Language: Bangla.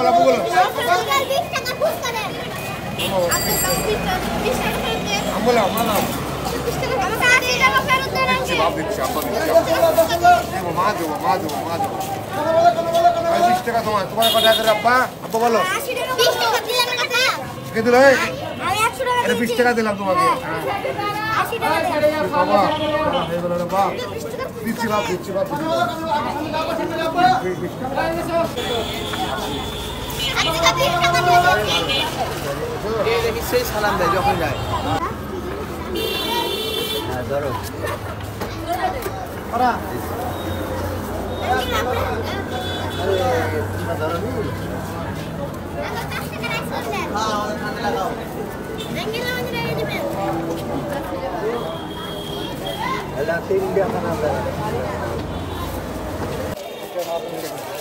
বলো আপু বলো। বলো মালাম দিচ্ছি বাপ দিচ্ছি আপা দিচ্ছি দেবো মা দেবো মা দেবো মা দেবো 20 টাকা তোমার তোমার কত টাকা আব্বা আব্বা বলো 20 টাকা দিলাম না কে দিল আমি 100 টাকা এটা 20 টাকা দিলাম তোমাকে 80 টাকা বাবা হয়ে গেল রে বাপ দিচ্ছি বাপ দিচ্ছি বাপ দেখি সেই সালাম দেয় যখন যায় ধরো Thank you.